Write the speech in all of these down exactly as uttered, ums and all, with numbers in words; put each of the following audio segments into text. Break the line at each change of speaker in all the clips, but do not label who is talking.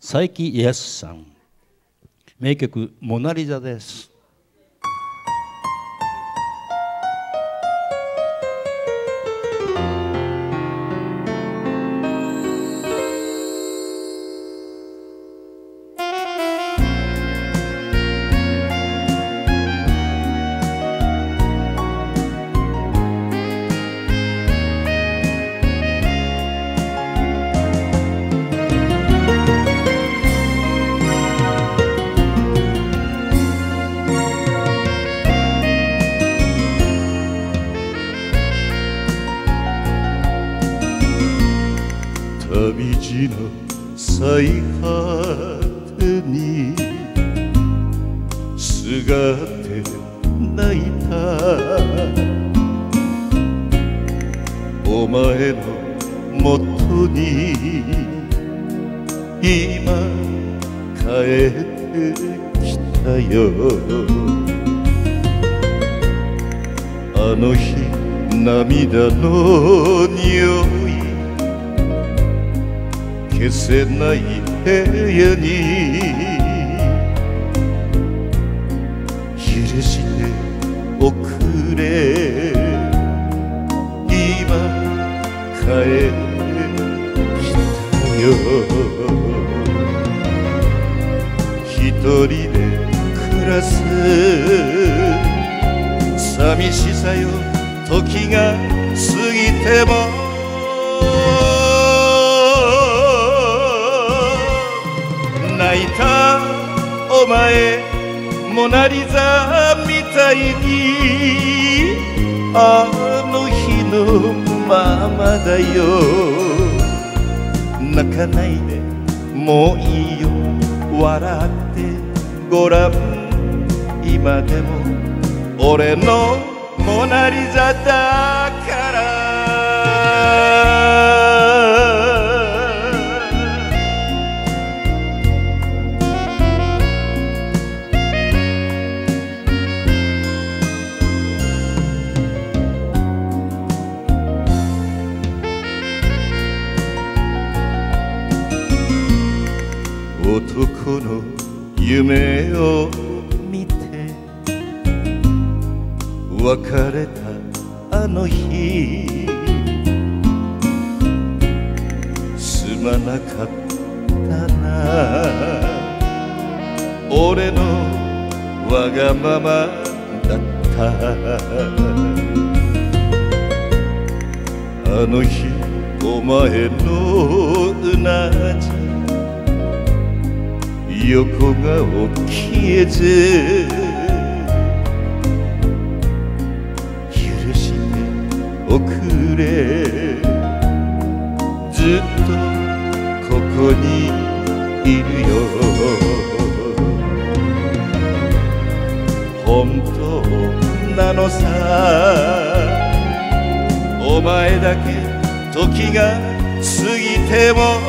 佐伯康さん、名曲「モナリザ」です。
旅路の最果てにすがって泣いたお前のもとに今帰ってきたよ。あの日涙の匂い消せない部屋に許しておくれ。今帰ってきたよ。一人で暮らす寂しさよ、時が過ぎても泣いたお前モナリザみたいにあの日のままだよ。泣かないでもういいよ、笑ってごらん。今でも俺のモナリザだから男の夢を見て別れたあの日すまなかったな。俺のわがままだった。あの日お前のうなじ横顔消えず許しておくれ。ずっとここにいるよ。本当なのさ、お前だけ時が過ぎても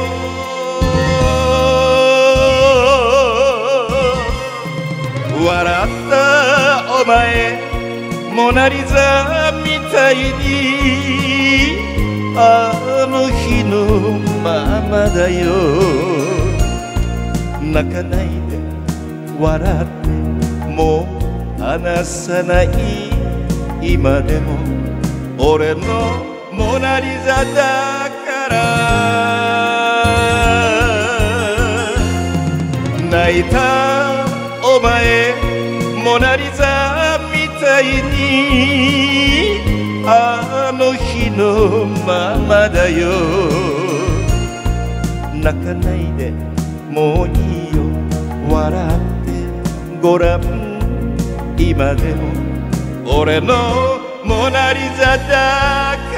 笑ったお前モナリザみたいにあの日のままだよ。泣かないで笑ってもう離さない。今でも俺のモナリザだから泣いたお前モナリザみたいにあの日のままだよ。泣かないでもういいよ、笑ってごらん。今でも俺のモナリザだから